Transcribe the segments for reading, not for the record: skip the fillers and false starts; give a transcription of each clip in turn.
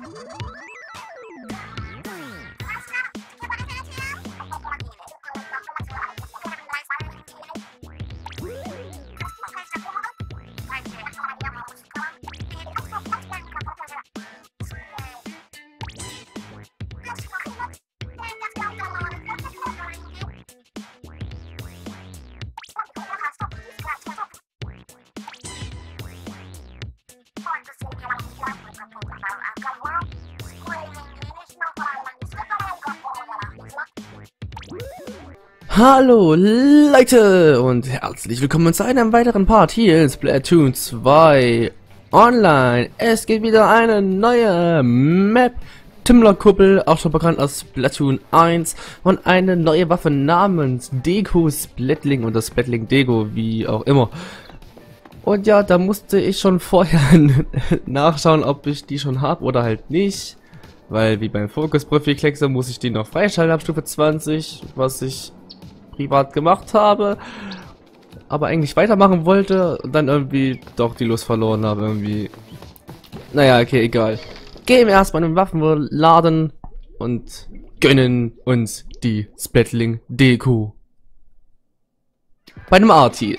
Hallo Leute und herzlich willkommen zu einem weiteren Part hier in Splatoon 2 Online. Es gibt wieder eine neue Map, Timler-Kuppel, auch schon bekannt als Splatoon 1, und eine neue Waffe namens Deku Splatling oder Splatling Deko, wie auch immer. Und ja, da musste ich schon vorher nachschauen, ob ich die schon habe oder halt nicht, weil wie beim Fokus-Profil-Kleckser muss ich die noch freischalten ab Stufe 20, was ich privat gemacht habe, aber eigentlich weitermachen wollte und dann irgendwie doch die Lust verloren habe irgendwie. Naja, okay, egal. Gehen wir erstmal in den Waffenladen und gönnen uns die Splatling Deko. Bei einem Arti.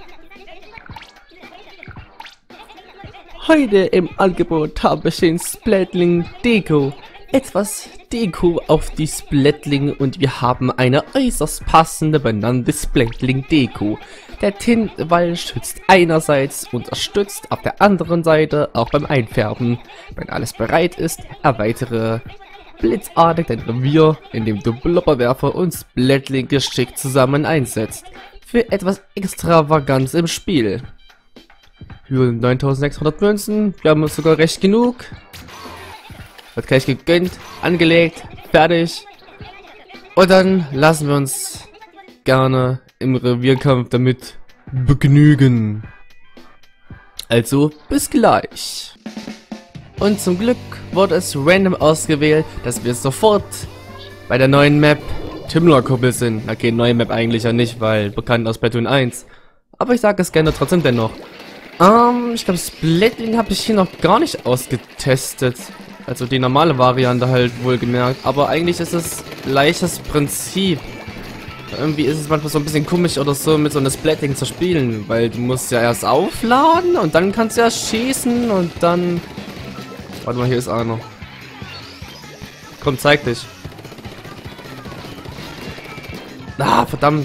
Heute im Angebot habe ich den Splatling Deko. Etwas Deko auf die Splatling und wir haben eine äußerst passende benannte Splatling Deko. Der Tintenwall schützt einerseits, unterstützt auf der anderen Seite auch beim Einfärben. Wenn alles bereit ist, erweitere blitzartig dein Revier, indem du Blubberwerfer und Splatling geschickt zusammen einsetzt. Für etwas Extravaganz im Spiel. Für 9600 Münzen, wir haben uns sogar recht genug. Wird gleich gegönnt, angelegt, fertig. Und dann lassen wir uns gerne im Revierkampf damit begnügen. Also, bis gleich. Und zum Glück wurde es random ausgewählt, dass wir sofort bei der neuen Map Timler-Kuppel sind. Okay, neue Map eigentlich ja nicht, weil bekannt aus Splatoon 1. Aber ich sage es gerne trotzdem dennoch. Ich glaube, Splatling habe ich hier noch gar nicht ausgetestet. Also die normale Variante halt wohlgemerkt. Aber eigentlich ist es leichtes Prinzip. Irgendwie ist es manchmal so ein bisschen komisch oder so, mit so einer Splatling zu spielen. Weil du musst ja erst aufladen und dann kannst du ja schießen und dann... Warte mal, hier ist einer. Komm, zeig dich. Ah, verdammt.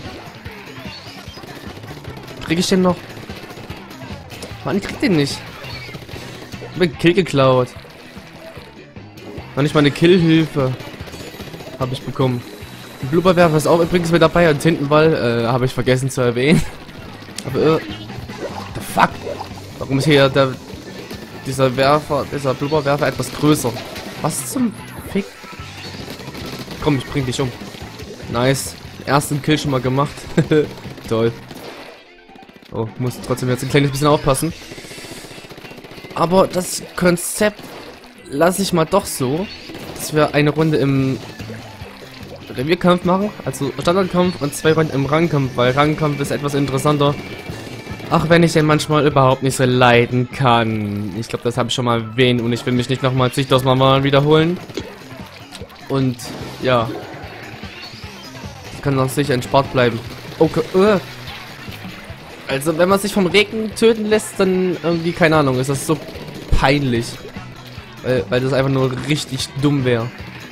Krieg ich den noch? Mann, ich krieg den nicht. Ich hab den Kill geklaut. Noch nicht mal eine Killhilfe habe ich bekommen. Der Blubberwerfer ist auch übrigens mit dabei und Tintenwall habe ich vergessen zu erwähnen. Aber the fuck? Warum ist hier dieser Blubberwerfer etwas größer? Was zum Fick? Komm, ich bring dich um. Nice. Ersten Kill schon mal gemacht. Toll. Oh, muss trotzdem jetzt ein kleines bisschen aufpassen. Aber das Konzept lasse ich mal doch so, dass wir eine Runde im Revierkampf machen, also Standardkampf, und 2 Runden im Rangkampf, weil Rangkampf ist etwas interessanter. Auch wenn ich den manchmal überhaupt nicht so leiden kann. Ich glaube, das habe ich schon mal erwähnt und ich will mich nicht nochmal zigtausendmal mal wiederholen. Und ja, ich kann auch sicher entspannt bleiben. Okay, Also wenn man sich vom Regen töten lässt, dann irgendwie, keine Ahnung, ist das so peinlich. Weil das einfach nur richtig dumm wäre.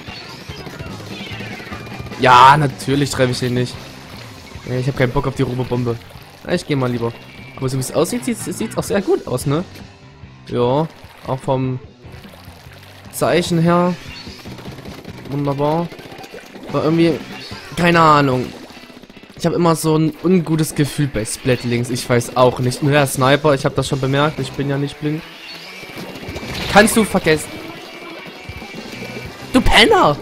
Ja, natürlich treffe ich den nicht. Ich habe keinen Bock auf die Robobombe. Ich gehe mal lieber. Aber so wie es aussieht, sieht auch sehr gut aus, ne? Ja, auch vom Zeichen her. Wunderbar. Aber irgendwie, keine Ahnung. Ich habe immer so ein ungutes Gefühl bei Splatlings. Ich weiß auch nicht. Nur der Sniper, ich habe das schon bemerkt. Ich bin ja nicht blind. Kannst du vergessen. Du Penner!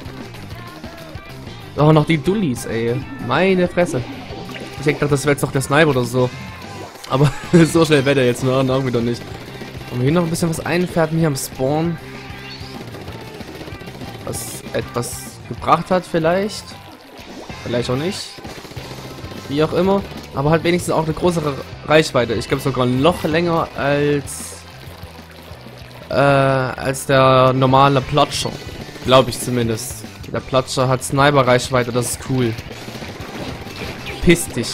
Oh, noch die Dullis, ey. Meine Fresse. Ich denke, das wäre jetzt doch der Sniper oder so. Aber so schnell wäre der jetzt nur auch wieder nicht. Und wir hier noch ein bisschen was einfärben hier am Spawn. Was etwas gebracht hat vielleicht. Vielleicht auch nicht. Wie auch immer. Aber halt wenigstens auch eine größere Reichweite. Ich glaube sogar noch länger als als der normale Platscher. Glaube ich zumindest. Der Platscher hat Sniper-Reichweite, das ist cool. Piss dich.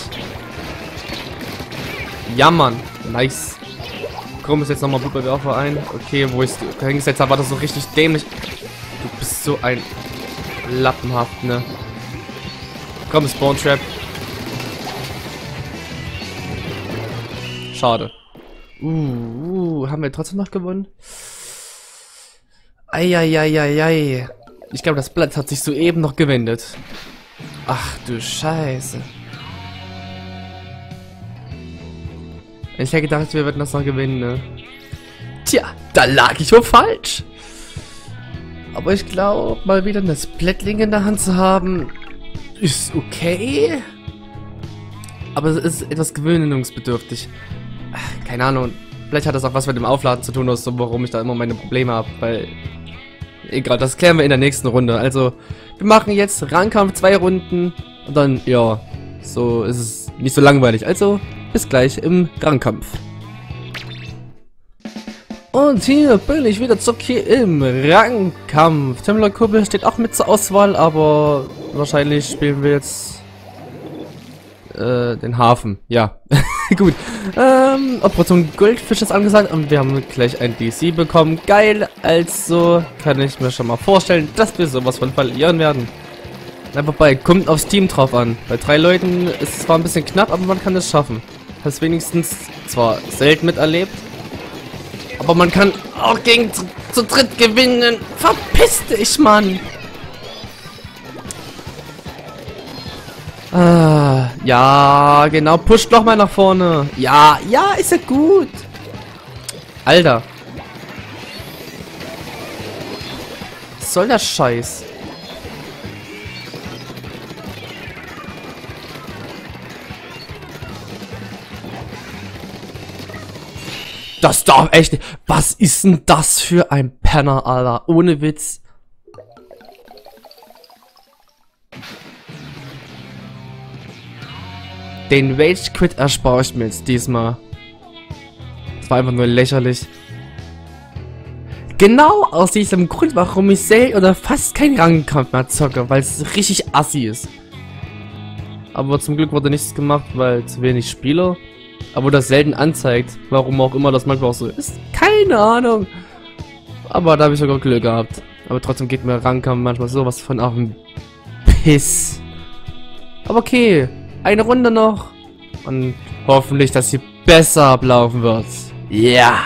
Ja, Mann. Nice. Komm, ist jetzt nochmal Blutbewerfer ein. Okay, wo ist du? Hingesetzt war das so richtig dämlich. Du bist so ein lappenhaft, ne? Komm, Spawn Trap. Schade. Haben wir trotzdem noch gewonnen? Eieieiei. Ich glaube, das Blatt hat sich soeben noch gewendet. Ach du Scheiße. Ich hätte gedacht, wir würden das noch gewinnen, ne? Tja, da lag ich wohl falsch. Aber ich glaube, mal wieder eine Splatling in der Hand zu haben, ist okay. Aber es ist etwas gewöhnungsbedürftig. Ach, keine Ahnung. Vielleicht hat das auch was mit dem Aufladen zu tun, so warum ich da immer meine Probleme habe, weil... Egal, das klären wir in der nächsten Runde. Also, wir machen jetzt Rangkampf 2 Runden und dann, ja, so ist es nicht so langweilig. Also, bis gleich im Rangkampf. Und hier bin ich wieder zurück hier im Rangkampf. Timler Kurbel steht auch mit zur Auswahl, aber wahrscheinlich spielen wir jetzt den Hafen. Ja, gut. Operation Goldfisch ist angesagt und wir haben gleich ein DC bekommen. Geil, also kann ich mir schon mal vorstellen, dass wir sowas von verlieren werden. Einfach kommt aufs Team drauf an. Bei 3 Leuten ist es zwar ein bisschen knapp, aber man kann es schaffen. Hast wenigstens zwar selten miterlebt, aber man kann auch gegen zu dritt gewinnen. Verpiss dich, Mann! Ah, ja, genau. Pusht noch mal nach vorne. Ja, ja, ist ja gut. Alter. Was soll der Scheiß? Das darf echt nicht. Was ist denn das für ein Penner, Alter? Ohne Witz. Den Rage Quit erspare ich mir jetzt diesmal. Das war einfach nur lächerlich. Genau aus diesem Grund, warum ich selten oder fast keinen Rangkampf mehr zocke, weil es richtig assi ist. Aber zum Glück wurde nichts gemacht, weil zu wenig Spieler. Aber das selten anzeigt, warum auch immer das manchmal auch so ist. Keine Ahnung. Aber da habe ich sogar Glück gehabt. Aber trotzdem geht mir Rangkampf manchmal sowas von auf den Piss. Aber okay. Eine Runde noch. Und hoffentlich, dass sie besser ablaufen wird. Ja.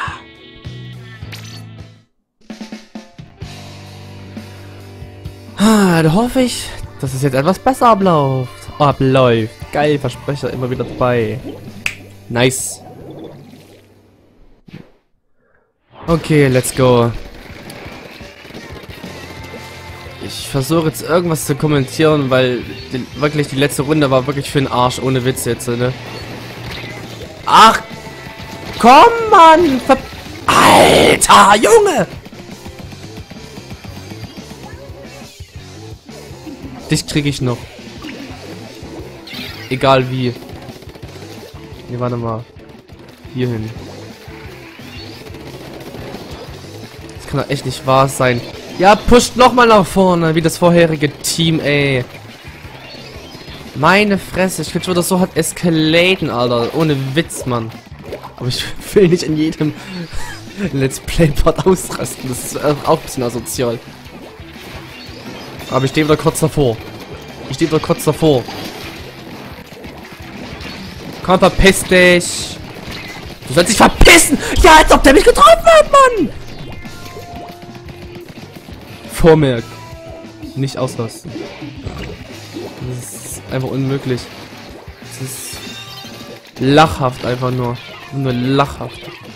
Da hoffe ich, dass es jetzt etwas besser abläuft. Geil, Versprecher immer wieder dabei. Nice. Okay, let's go. Ich versuche jetzt irgendwas zu kommentieren, weil wirklich die letzte Runde war wirklich für den Arsch, ohne Witz jetzt, ne? Ach! Komm, Mann! Alter, Junge! Dich kriege ich noch. Egal wie. Nee, warte mal. Hier hin. Das kann doch echt nicht wahr sein. Ja, pusht nochmal nach vorne, wie das vorherige Team, ey. Meine Fresse, ich will schon das so hart eskalaten, Alter. Ohne Witz, Mann. Aber ich will nicht in jedem Let's Play-Part ausrasten. Das ist auch ein bisschen asozial. Aber ich stehe wieder kurz davor. Komm, verpiss dich. Du sollst dich verpissen. Ja, als ob der mich getroffen hat, Mann. Vormerk. Nicht auslassen. Das ist einfach unmöglich. Das ist lachhaft einfach nur. Nur lachhaft.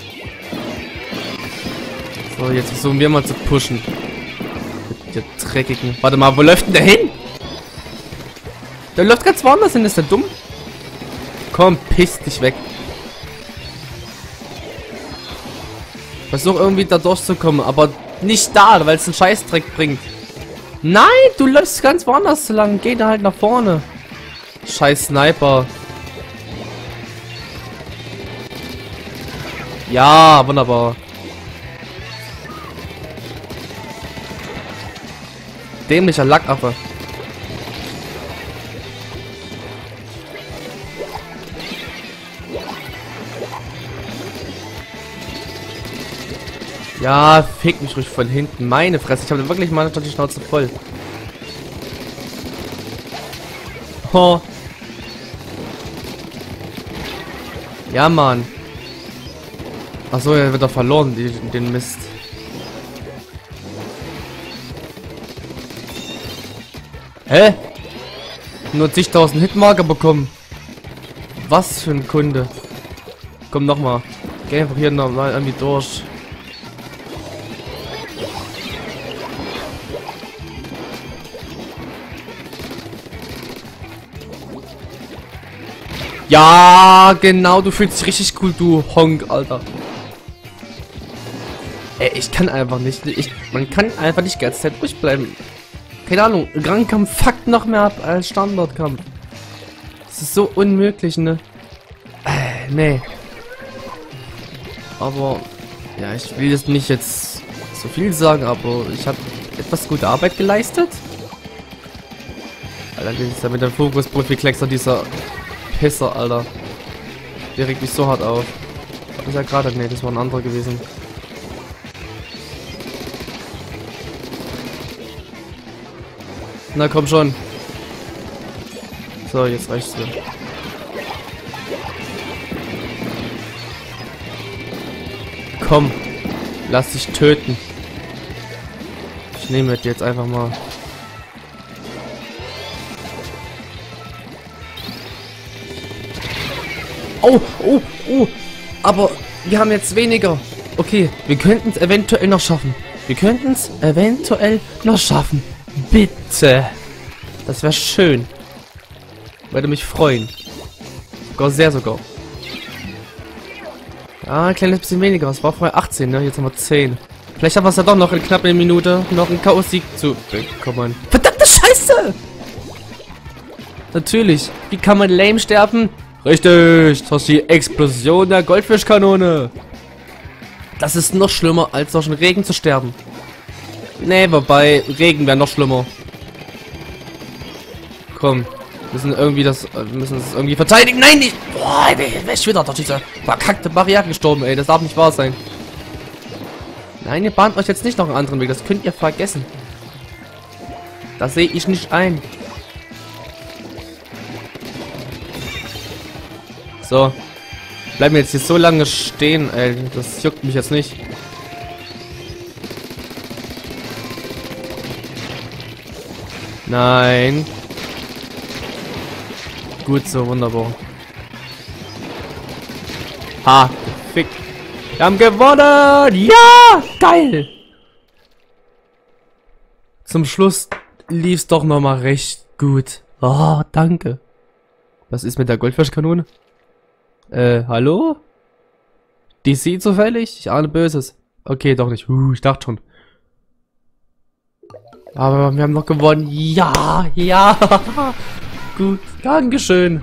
So, jetzt versuchen wir mal zu pushen. Mit der dreckigen. Warte mal, wo läuft denn der hin? Der läuft ganz woanders hin, ist der dumm? Komm, piss dich weg. Versuch irgendwie da durchzukommen, aber nicht da, weil es einen Scheißdreck bringt. Nein, du läufst ganz woanders lang. Geh da halt nach vorne. Scheiß Sniper. Ja, wunderbar. dämlicher Lackaffe. Ja, fick mich ruhig von hinten. Meine Fresse, ich habe wirklich mal die Schnauze voll. Oh. Ja, Mann. Achso, er wird doch verloren, den Mist. Hä? Nur 10.000 Hitmarker bekommen. Was für ein Kunde. Komm nochmal. Geh einfach hier nochmal irgendwie durch. Ja, genau, du fühlst dich richtig cool, du Honk, Alter. Ey, ich kann einfach nicht. Man kann einfach nicht die ganze Zeit ruhig bleiben. Keine Ahnung, Rangkampf fuckt noch mehr ab als Standardkampf. Das ist so unmöglich, ne? Nee. Aber, ja, ich will jetzt nicht jetzt so viel sagen, aber ich habe etwas gute Arbeit geleistet. Allerdings ist ja mit dem Fokus-Profi-Kleckser dieser Pisser, Alter. Der regt mich so hart auf. Das ist ja gerade, nee, das war ein anderer gewesen. Na komm schon. So, jetzt reicht's mir. Komm, lass dich töten. Ich nehme das jetzt einfach mal. Oh, oh, oh. Aber wir haben jetzt weniger. Okay, wir könnten es eventuell noch schaffen. Wir könnten es eventuell noch schaffen. Bitte. Das wäre schön. Würde mich freuen. Sogar sehr sogar. Ah, ein kleines bisschen weniger. Es war vorher 18, ne? Jetzt haben wir 10. Vielleicht haben wir es ja doch noch in knapp einer Minute noch einen K.O.-Sieg zu bekommen. Verdammte Scheiße! Natürlich. Wie kann man lame sterben? Richtig. Das ist die Explosion der Goldfischkanone. Das ist noch schlimmer, als durch den Regen zu sterben. Nee, wobei, Regen wäre noch schlimmer. Komm. Wir müssen es irgendwie verteidigen. Nein, nicht! Boah, wer ist wieder durch diese verkackte Barriere gestorben, ey. Das darf nicht wahr sein. Nein, ihr bahnt euch jetzt nicht noch einen anderen Weg. Das könnt ihr vergessen. Das sehe ich nicht ein. So. Bleiben wir jetzt hier so lange stehen, ey. Das juckt mich jetzt nicht. Nein. Gut so, wunderbar. Ha, fick. Wir haben gewonnen! Ja! Geil! Zum Schluss lief's doch nochmal recht gut. Oh, danke. Was ist mit der Goldfischkanone? Hallo? DC zufällig? Ich ahne Böses. Okay, doch nicht. Ich dachte schon. Aber wir haben noch gewonnen. Ja, ja. Gut, Dankeschön.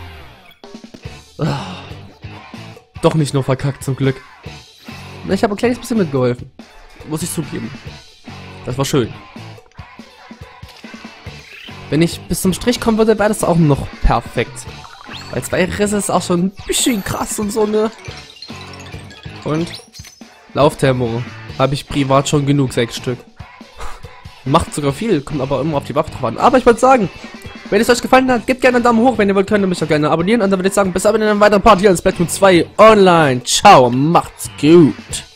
Doch nicht nur verkackt, zum Glück. Ich habe ein kleines bisschen mitgeholfen. Muss ich zugeben. Das war schön. Wenn ich bis zum Strich kommen würde, wäre das auch noch perfekt. Weil 2 Risse ist auch schon ein bisschen krass und so, ne? Und? Lauftempo. Habe ich privat schon genug, 6 Stück. Macht sogar viel, kommt aber immer auf die Waffe drauf an. Aber ich wollte sagen, wenn es euch gefallen hat, gebt gerne einen Daumen hoch. Wenn ihr wollt, könnt ihr mich auch gerne abonnieren. Und dann würde ich sagen, bis aber in einer weiteren Part hier in Splatoon 2 online. Ciao, macht's gut.